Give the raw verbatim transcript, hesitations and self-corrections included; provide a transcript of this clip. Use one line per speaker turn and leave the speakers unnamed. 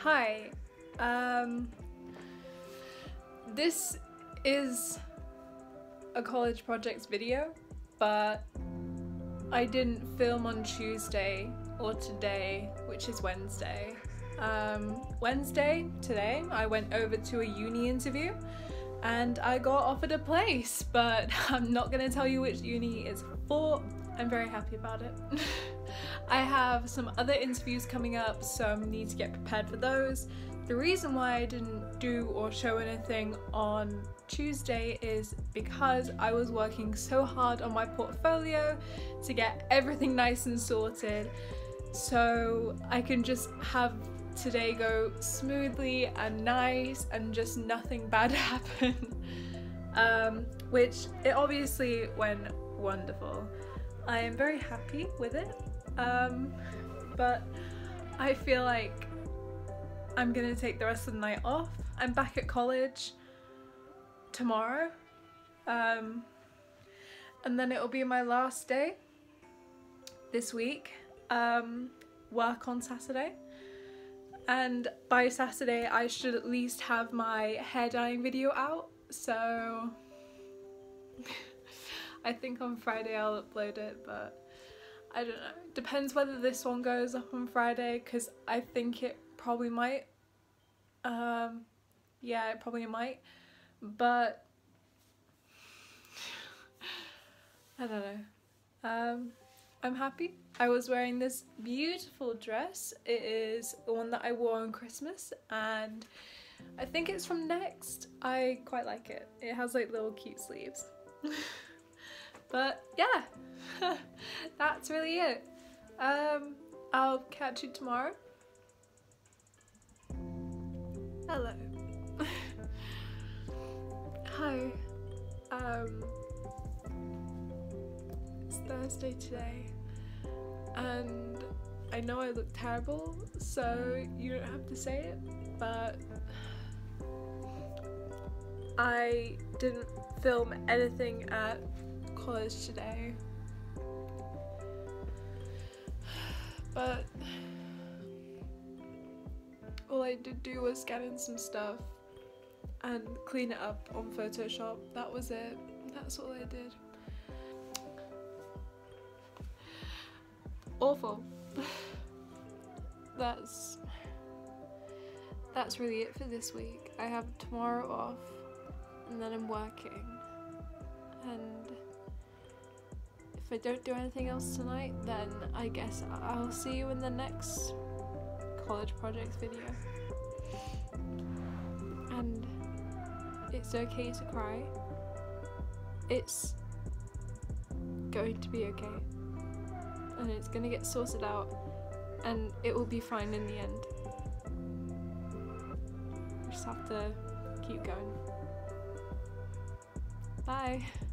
Hi, um, this is a college projects video, but I didn't film on Tuesday or today, which is Wednesday. Um, Wednesday, today, I went over to a uni interview and I got offered a place, but I'm not gonna tell you which uni it's for. I'm very happy about it. I have some other interviews coming up, so I need to get prepared for those. The reason why I didn't do or show anything on Tuesday is because I was working so hard on my portfolio to get everything nice and sorted, so I can just have today go smoothly and nice and just nothing bad happen. um, which it obviously went wonderful. I am very happy with it, um, but I feel like I'm gonna take the rest of the night off. I'm back at college tomorrow, um, and then it'll be my last day this week, um, work on Saturday, and by Saturday I should at least have my hair dyeing video out, so I think on Friday I'll upload it, but I don't know. Depends whether this one goes up on Friday, because I think it probably might. Um, yeah, it probably might, but I don't know. Um, I'm happy. I was wearing this beautiful dress. It is the one that I wore on Christmas, and I think it's from Next. I quite like it. It has like little cute sleeves. But yeah, that's really it. Um, I'll catch you tomorrow. Hello. Hi. Um, it's Thursday today, and I know I look terrible, so you don't have to say it, but I didn't film anything at college today, but all I did do was scan in some stuff and clean it up on Photoshop. That was it. That's all I did. Awful. That's that's really it for this week. I have tomorrow off and then I'm working, and if I don't do anything else tonight, then I guess I'll see you in the next college projects video. And it's okay to cry. It's going to be okay. And it's gonna get sorted out, and it will be fine in the end. We just have to keep going. Bye.